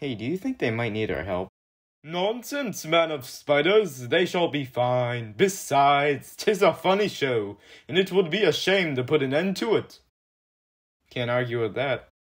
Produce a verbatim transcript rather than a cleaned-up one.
Hey, do you think they might need our help? Nonsense, man of spiders, they shall be fine. Besides, 'tis a funny show, and it would be a shame to put an end to it. Can't argue with that.